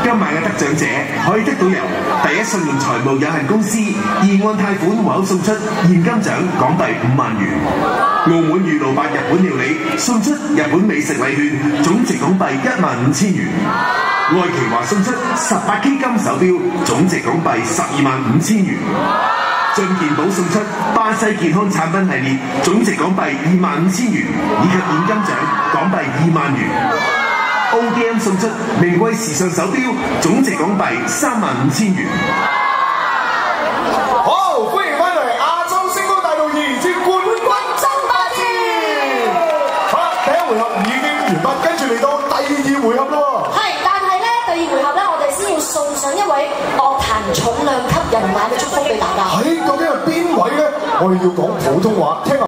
今晚嘅得獎者可以得到由第一信用財務有限公司義安貸款戶口送出現金獎港幣5萬元。澳門裕路8日本料理送出日本美食禮券，總值港幣15000元。愛奇華送出18K 金手錶，總值港幣125,000元。進健寶送出巴西健康產品系列，總值港幣25,000元，以及現金獎港幣2萬元。ODM 送出名貴時尚手錶，總值港幣35,000元。 好，歡迎翻嚟亞洲星光大道2至冠軍爭霸戰。好啦，第一回合已經完畢，跟住嚟到第二回合咯。 係，但係咧第二回合咧，我哋先要送上一位樂壇重量級人馬嘅祝福俾大家。 究竟係邊位咧？我哋要講普通話，聽下。